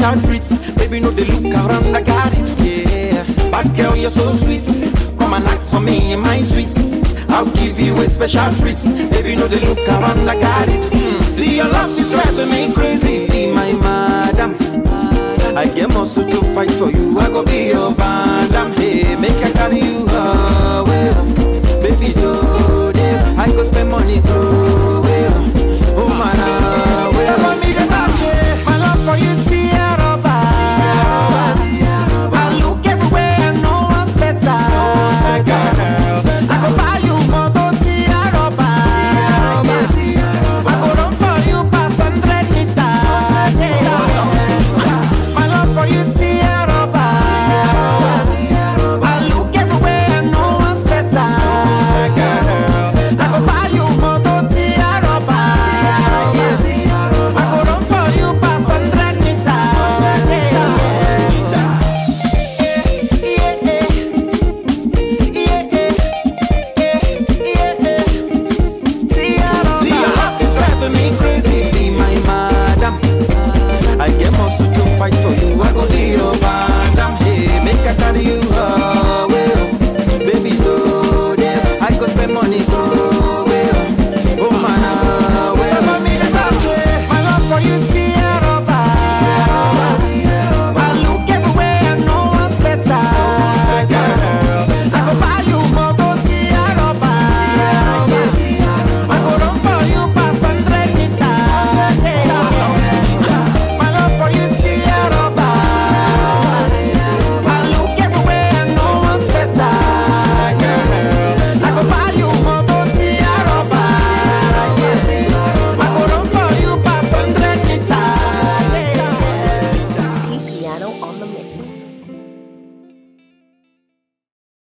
special treats. Baby, no, they look around, I got it, yeah. Bad girl, you're so sweet. Come and act for me in my sweets. I'll give you a special treat. Baby, no, they look around, I got it. See, your love is driving me crazy, my madam. I get muscle to fight for you. I go be your vandam. Hey, make I carry you.